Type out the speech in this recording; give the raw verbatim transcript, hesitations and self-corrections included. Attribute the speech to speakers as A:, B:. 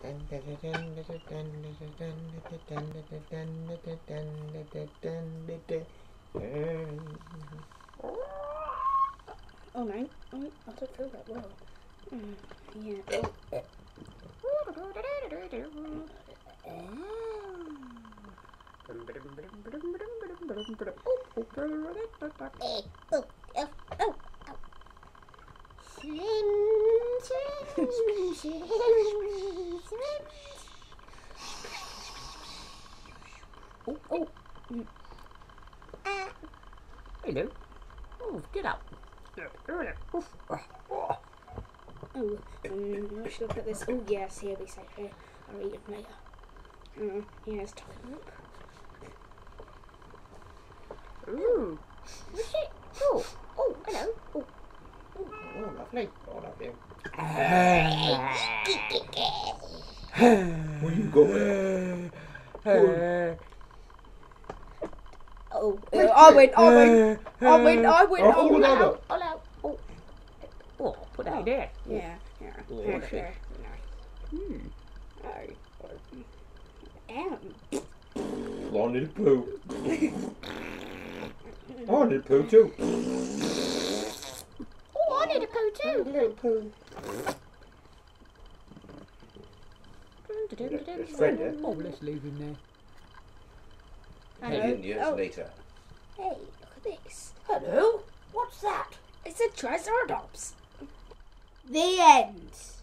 A: Oh no, oh, I don't feel that well. Mm, yeah. Oh, oh. Mm.
B: Hello. Oh, get up.
A: Oh, um, I should look at this. Oh, yes, he'll be safe here. I'll eat him later. Oh, yes, tuck him up.
B: Ooh.
A: What's it? Oh, oh, hello. Oh,
C: Oh, lovely. Oh, lovely. What you got there?
A: oh, uh, I win, I win, I win, I win,
C: Oh,
A: I win.
C: oh,
A: Oh, no. Oh,
B: Oh, put that in there.
A: yeah, yeah.
B: Oh,
A: yeah,
B: shit.
A: sure.
B: Hmm.
A: Oh, um,
C: I need a poo. I need a poo too.
A: oh, I need a poo too.
C: A little poo. There's Fred there.
B: Oh, let's leave him there.
C: Head
A: Hello.
C: in years
A: Oh,
C: later.
A: hey, look at this.
D: Hello? What's that?
A: It's a triceratops. The end.